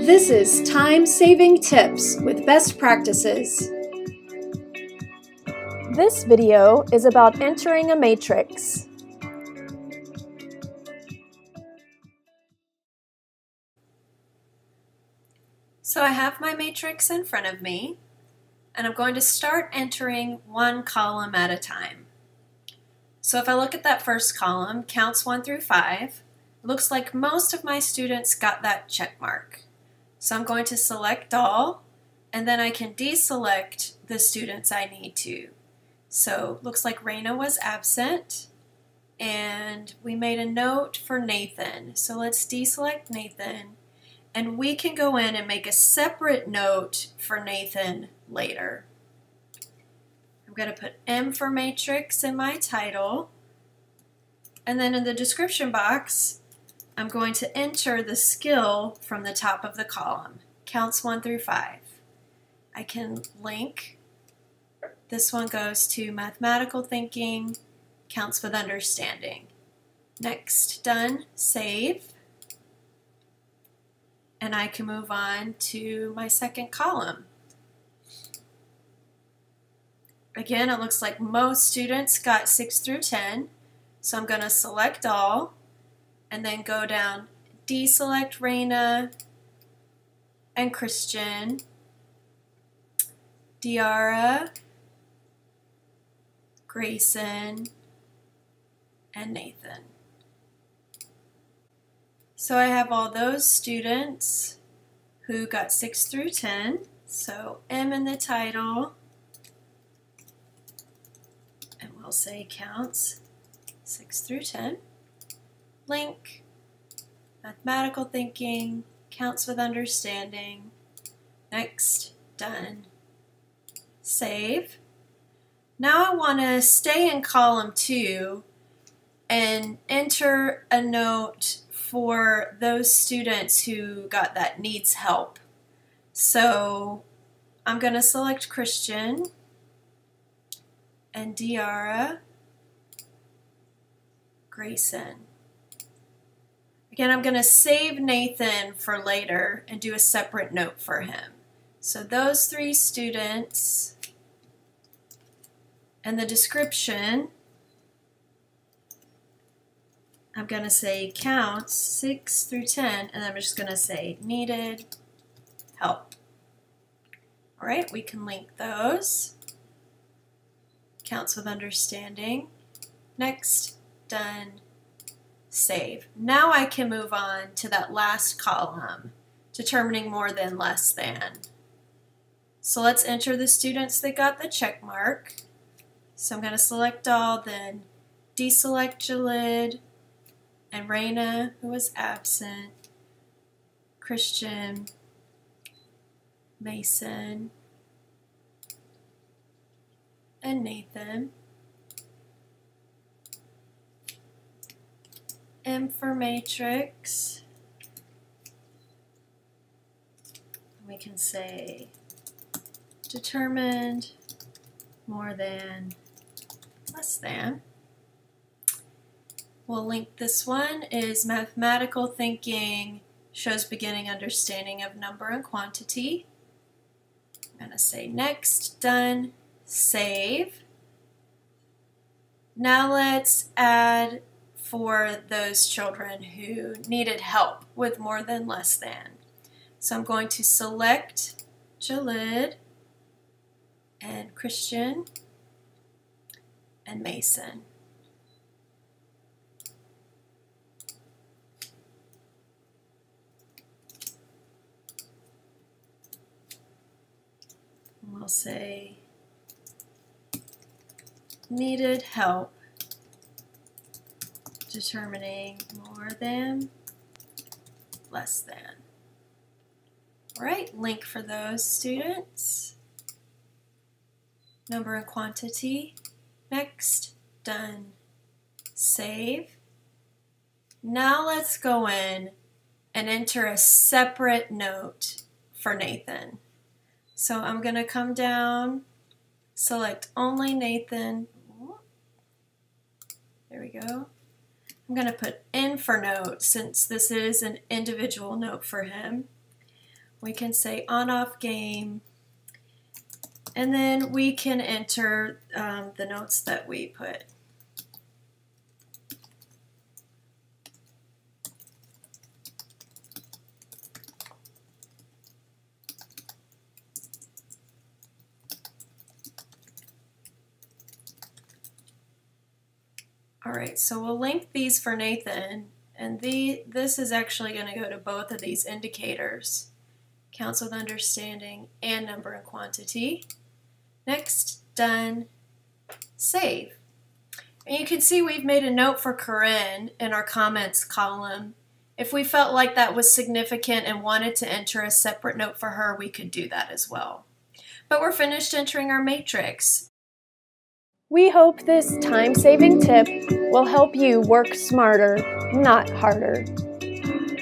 This is Time-Saving Tips with Best Practices. This video is about entering a matrix. So I have my matrix in front of me, and I'm going to start entering one column at a time. So if I look at that first column, counts 1 through 5, it looks like most of my students got that check mark. So I'm going to select all, and then I can deselect the students I need to. So looks like Raina was absent, and we made a note for Nathan. So let's deselect Nathan, and we can go in and make a separate note for Nathan later. I'm going to put M for matrix in my title, and then in the description box, I'm going to enter the skill from the top of the column, counts 1 through 5. I can link. This one goes to mathematical thinking, counts with understanding. Next, done, save. And I can move on to my second column. Again, it looks like most students got 6 through 10, so I'm going to select all, and then go down, deselect Raina and Christian, Diara, Grayson, and Nathan. So I have all those students who got 6 through 10, so M in the title, and we'll say counts 6 through 10. Link, mathematical thinking, counts with understanding. Next, done, save. Now I want to stay in column 2 and enter a note for those students who got that needs help. So I'm going to select Christian and Diara, Grayson. Again, I'm going to save Nathan for later and do a separate note for him. So those 3 students, and the description, I'm going to say counts 6 through 10, and I'm just going to say needed help. All right, we can link those. Counts with understanding. Next, done, save. Now I can move on to that last column, determining more than, less than. So let's enter the students that got the check mark. So I'm going to select all, then deselect Jalid and Raina, who was absent, Christian, Mason, and Nathan. M for matrix. We can say determined, more than, less than. We'll link this one is mathematical thinking, shows beginning understanding of number and quantity. I'm going to say next, done, save. Now let's add for those children who needed help with more than, less than. So I'm going to select Jalid and Christian and Mason. We'll say needed help determining more than, less than. All right, link for those students. Number and quantity. Next, done, save. Now let's go in and enter a separate note for Nathan. So I'm going to come down, select only Nathan. There we go. I'm going to put in for note since this is an individual note for him. We can say on-off game, and then we can enter the notes that we put. All right, so we'll link these for Nathan, and this is actually going to go to both of these indicators, counts with understanding and number and quantity. Next, done, save. And you can see we've made a note for Corinne in our comments column. If we felt like that was significant and wanted to enter a separate note for her, we could do that as well. But we're finished entering our matrix. We hope this time-saving tip will help you work smarter, not harder.